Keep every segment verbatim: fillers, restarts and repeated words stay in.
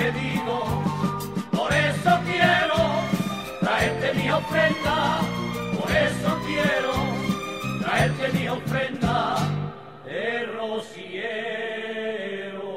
pedido, por eso quiero traerte mi ofrenda, por eso quiero traerte mi ofrenda de rociero,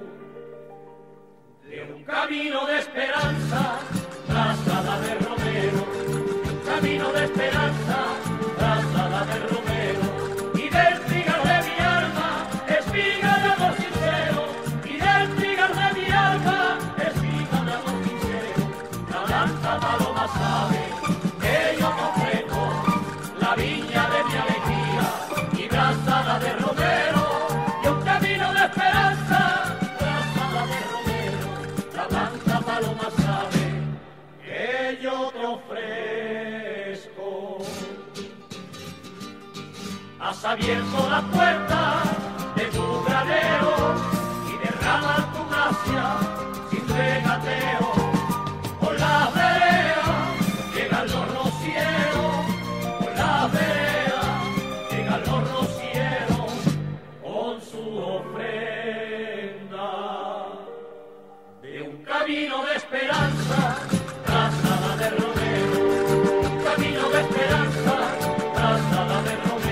de un camino de esperanza, trazada de romero, de un camino de esperanza, trazada de romero, y del trigal de mi alma, espiga de amor sincero, y del trigal de mi alma, espiga de amor sincero, la blanca paloma sabe que yo comprendo la viña de mi alegría, y trazada de romero, y un camino de esperanza, trazada de romero, la blanca paloma sabe que yo te ofrezco. Has abierto la puerta de tu granero y derramas tu gracia sin regateo. Por la vereda llegan los rocieros, por la vereda llegan los rocieros con su ofrenda de un camino de esperanza, trazada de romero, un camino de esperanza, trazada de romero.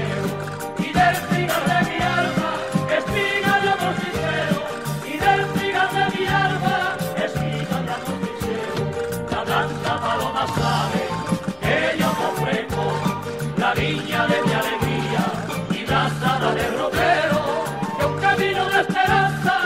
La viña de mi alegría y trazada de romero, que un camino de esperanza,